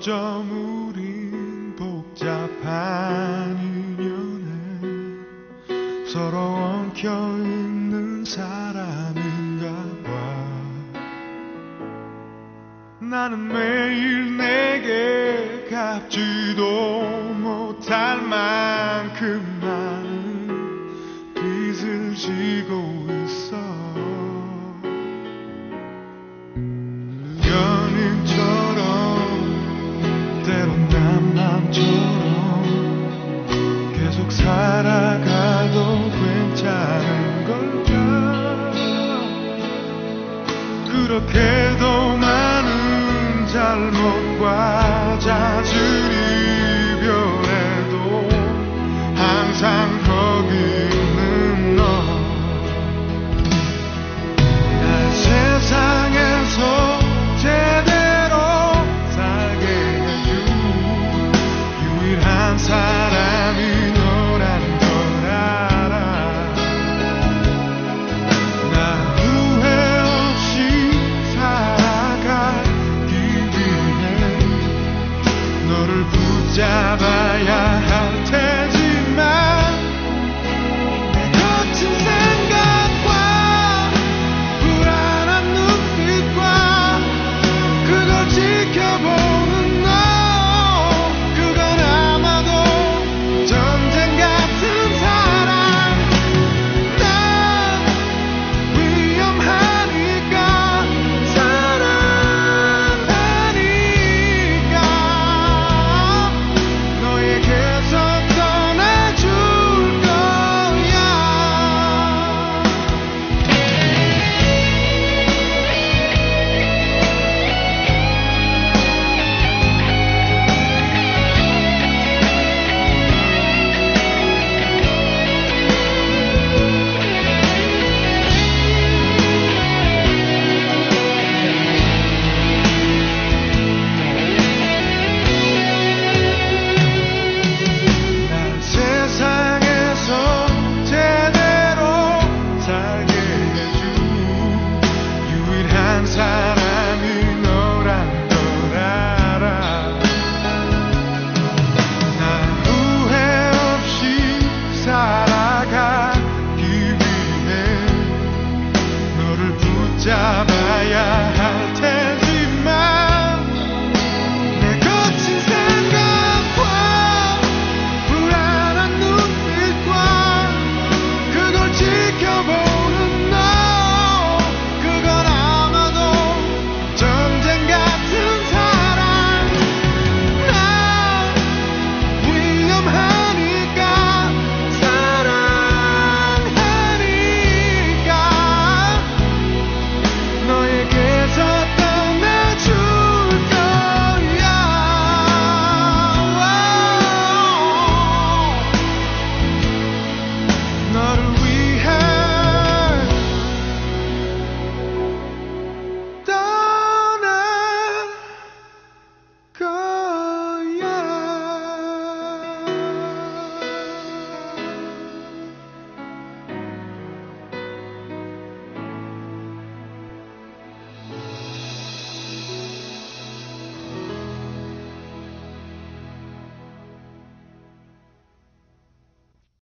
어쩜 우린 복잡한 인연에 서로 엉켜있는 사람인가 봐. 나는 매일 내게 갚지도 못할 만큼 많은 빚을 지고 있어. 연인처럼 때론 난 맘처럼 계속 살아가도 괜찮은 걸까. 그렇게도 많은 잘못과 잦은 이별에도 항상 거기 있는 너. 날 세상에서 제대로 살게 해준 유일한 사람이 너란 걸 알아. 나 후회 없이 살아가기 위해 너를 붙잡아야 할